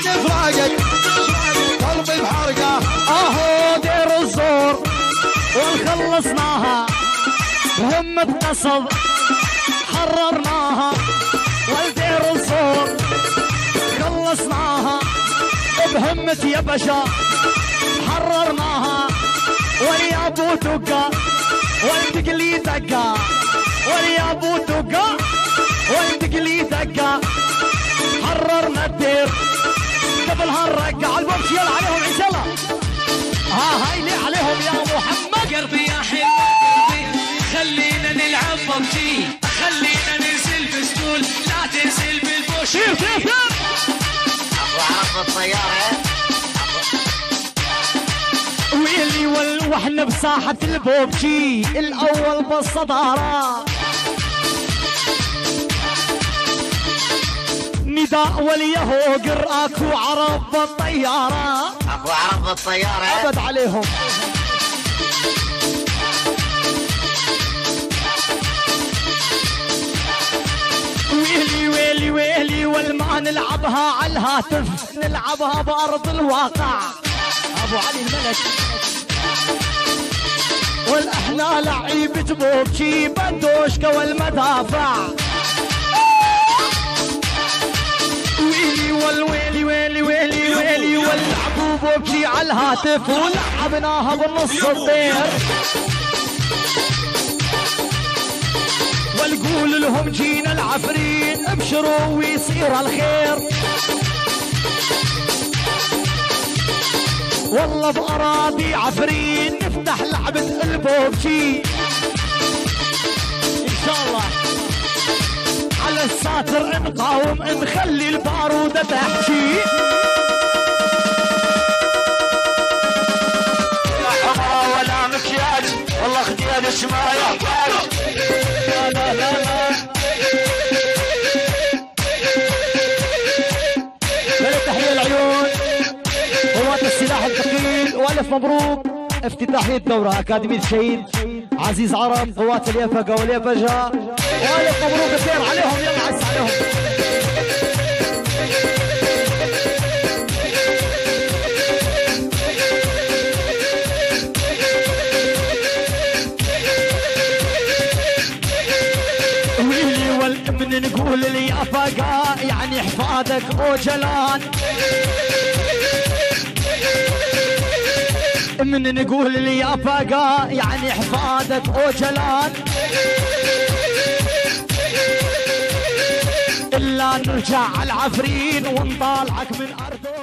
فراقك قلبي بحرقه. اهو دير الزور وخلصناها بهمة قصد حررناها، والدير الزور خلصناها بهمة يا بشا حررناها. ويا ابو دقة والدقلي دقة، ويا ابو دقة والدقلي دقة، حررنا الدير قبل هالرقة. على البوكس يلا عليهم عيسى الله، ها هاي لي عليهم يا محمد. قلبي يا حلوة خلينا نلعب ببجي، خلينا ننزل بسطول لا تنزل بالبوش. سير سير سير ابو عرض الطيارة ويلي واحنا بساحة البوبجي الأول بالصدارة. نداء وليهو قرأك وعرب بالطيارة. ابو عرض الطيارة أبد عليهم. ويلي ويلي ويلي والما نلعبها على الهاتف، نلعبها بأرض الواقع. أبو علي الملك والاحنا لعيبة بوبجي بدوشكة والمدافع. ويلي والويلي ويلي ويلي ويلي واللعبوا بوبجي على الهاتف ولعبناها بالنص الطير. والقول لهم جينا العفرين ابشروا ويصير الخير. والله بأراضي عفرين نفتح لعبة البوبجي إن شاء الله. على الساتر نقاوم نخلي البارودة تحكي. لا حمرا ولا مكياج والله خديج ما يحتاج. لا لا لا لا تحية العيون قوات السلاح الثقيل والف مبروك افتتاحية الدورة أكاديمية الشهيد عزيز عرب قوات اليفقة واليفجة. والف مبروك كثير عليهم يلا عز عليهم. ويلي والابن نقول لي يا فقا يعني حفادك اوجلان. من نقول لي يا فقا يعني حفادك اوجلان. الا نرجع على العفرين ونطالعك من ارض